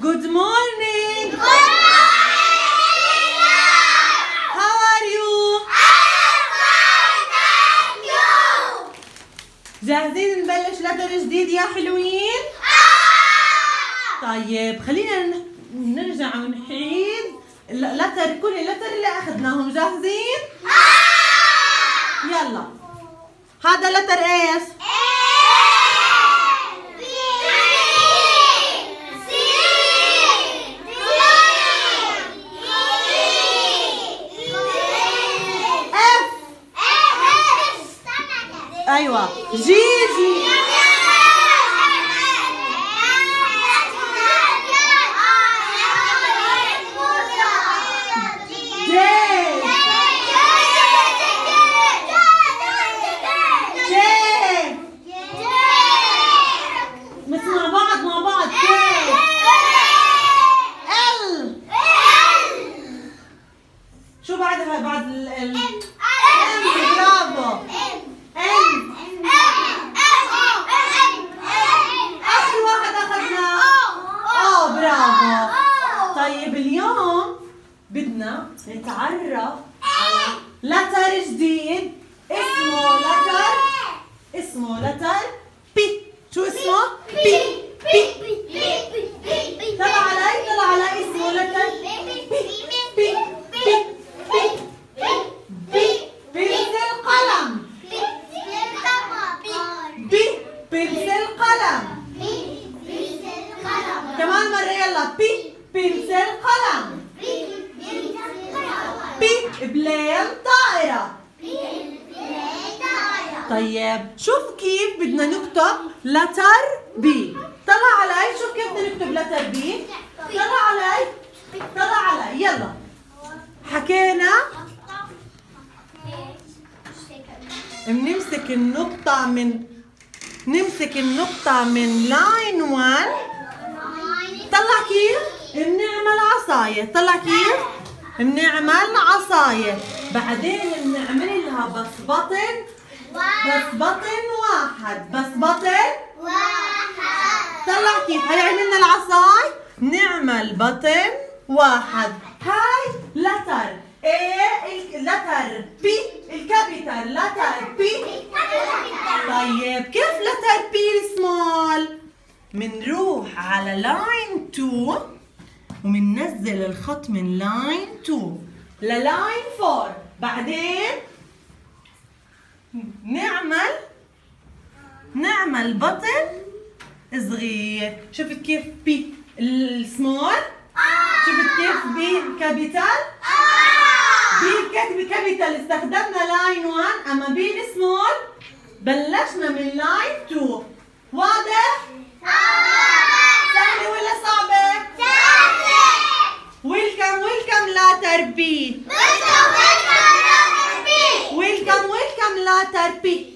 Good morning. Good morning. How are you? I'm fine, thank you. جاهزين نبلش لتر جديد يا حلوين؟ طيب خلينا نرجع ونعيد كل اللتر اللي اخذناهم. جاهزين؟ يلا. هذا لتر ايش؟ ايوه. جيجي. شو بعدها بعد ال برافو. آخر واحد أخذناه برافو. طيب اليوم بدنا نتعرف على لتر جديد اسمه لتر بي. شو اسمه؟ بي. طلع علي اسمه لتر بي. بنسل قلم. بنسل قلم. كمان مرة يلا. بنسل قلم. بليل طائرة. طيب شوف كيف بدنا نكتب لتر بي. طلع علي. شوف كيف بدنا نكتب لتر بي. طلع علي يلا. حكينا نمسك النقطة من لاين 1. طلع كيف؟ بنعمل عصاية. طلع كيف؟ بنعمل عصاية. بعدين بنعمل لها بس بطن واحد. طلع كيف؟ هي عملنا العصاي نعمل بطن واحد. هاي لتر لتر بي الكابيتال. لتر بي. طيب كيف لتر بي السمول؟ منروح على لاين 2 ومننزل الخط من لاين 2 للاين 4. بعدين نعمل بطن صغير. شفت كيف بي السمول؟ شفت كيف بي الكابيتال؟ بي كابيتال استخدمنا لاين 1، اما بي السمول بلشنا من لاين 2. واضح؟ سهلة ولا صعبة؟ سهلة. ويلكم لتر بي. ويلكم لتر بي. ويلكم لتر بي.